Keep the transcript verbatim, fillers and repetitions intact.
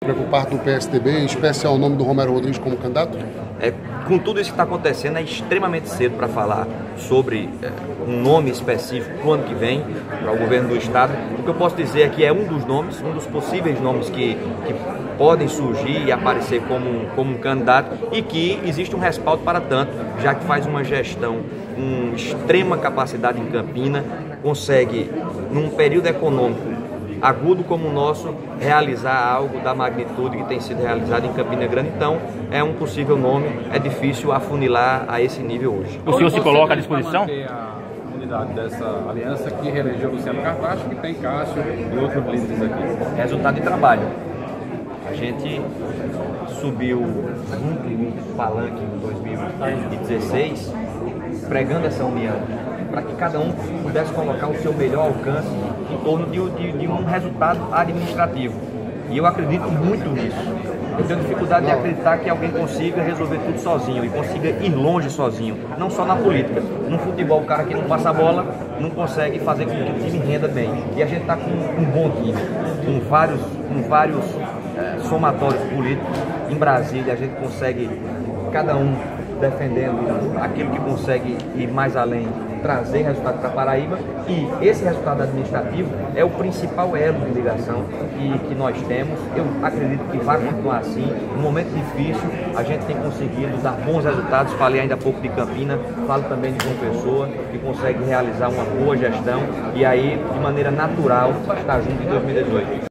Por parte do P S D B, em especial o nome do Romero Rodrigues como candidato? É, com tudo isso que está acontecendo, é extremamente cedo para falar sobre é, um nome específico para o ano que vem, para o governo do Estado. O que eu posso dizer é que é um dos nomes, um dos possíveis nomes que, que podem surgir e aparecer como, como um candidato, e que existe um respaldo para tanto, já que faz uma gestão com extrema capacidade em Campina, consegue, num período econômico agudo como o nosso, realizar algo da magnitude que tem sido realizado em Campina Grande. Então, é um possível nome, é difícil afunilar a esse nível hoje. O senhor se coloca à disposição? A unidade dessa aliança que reelegeu Luciano Cartacho, que tem Cássio e outros líderes aqui. Resultado de trabalho. A gente subiu junto no palanque em dois mil e dezesseis, pregando essa união, para que cada um pudesse colocar o seu melhor alcance em torno de, de, de um resultado administrativo. E eu acredito muito nisso. Eu tenho dificuldade de acreditar que alguém consiga resolver tudo sozinho e consiga ir longe sozinho, não só na política. No futebol, o cara que não passa a bola não consegue fazer com que o time renda bem. E a gente está com um bom time, com vários, com vários é, somatórios políticos. Em Brasília, a gente consegue, cada um defendendo aquilo que consegue ir mais além, trazer resultado para Paraíba, e esse resultado administrativo é o principal elo de ligação que, que nós temos. Eu acredito que vai continuar assim. Num momento difícil, a gente tem conseguido dar bons resultados. Falei ainda há pouco de Campina, falo também de João Pessoa, que consegue realizar uma boa gestão e aí, de maneira natural, estar junto em dois mil e dezoito.